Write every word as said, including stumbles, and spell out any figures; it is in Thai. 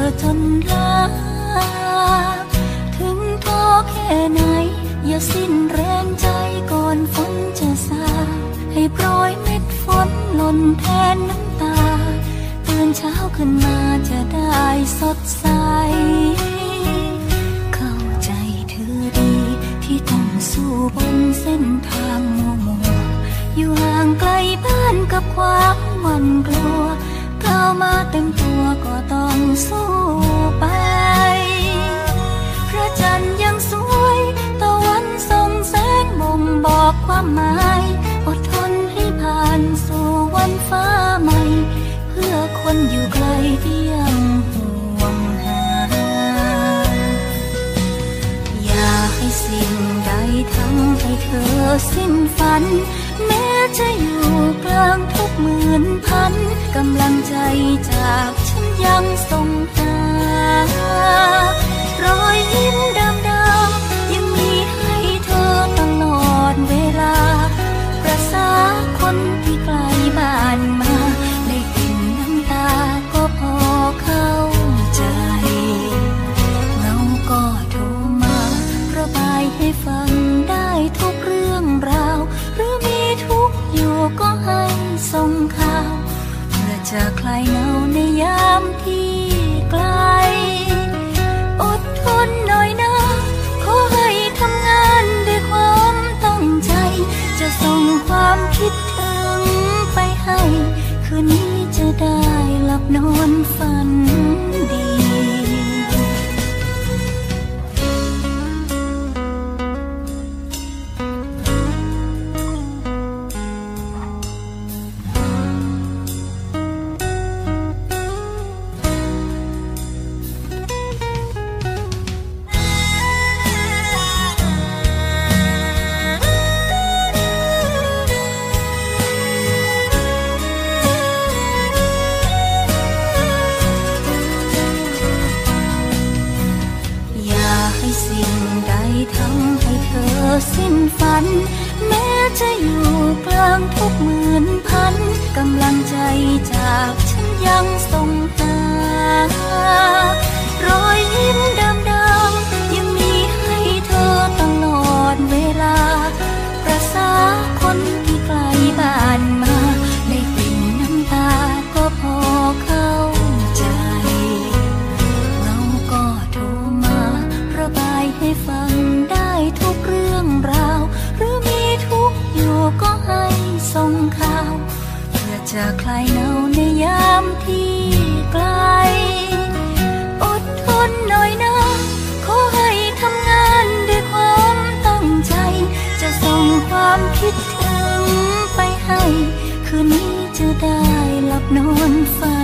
จนลาถึงท้อแค่ไหนอย่าสิ้นแรงใจก่อนฝนจะซาให้โปรยเม็ดฝนหล่นแทนน้ำตาตื่นเช้าขึ้นมาจะได้สดใสเข้าใจเธอดีที่ต้องสู้บนเส้นทางมัวมัวอยู่ห่างไกลบ้านกับความหวั่นกลัวก้าวมาเต็มตัวก็ต้องสู้ไปพระจันทร์ยังสวยตะวันส่องแสงบ่งบอกความหมายอดทนให้ผ่านสู่วันฟ้าใหม่เพื่อคนอยู่ไกลที่ยังห่วงหาอย่าให้สิ่งใดทำให้เธอสิ้นฝันแม้จะอยู่กลางทุกหมื่นพันกำลังใจจากฉันยังส่งหารอยยิ้มเดิมๆยังมีให้เธอตลอดเวลาประสาคนที่ไกลบ้านมาได้กลิ่นน้ำตาก็พอเข้าใจเงาก็โทรมาระบายให้ฟังได้ทุกเรื่องราวหรือมีทุกข์อยู่ก็ให้ส่งข่าวเพื่อจะคลายเหงาในยามที่ไกลอดทนหน่อยนะขอให้ทำงานด้วยความตั้งใจจะส่งความคิดถึงไปให้คืนนี้จะได้หลับนอนฝันดีสิ้นฝันแม้จะอยู่กลางทุกหมื่นพันกำลังใจจากฉันยังส่งหารอยยิ้มเดิมๆยังมีให้เธอตลอดเวลาประสาคนที่ไกลบ้านมาได้กลิ่นน้ำตาก็พอเข้าใจเงาก็โทรมาระบายให้ฟังได้ทุกเรื่องราวหรือมีทุกข์อยู่ก็ให้ส่งข่าวเพื่อจะคลายเหงาในยามที่ไกลอดทนหน่อยนะขอให้ทำงานด้วยความตั้งใจจะส่งความคิดถึงไปให้คืนนี้จะได้หลับนอนฝัน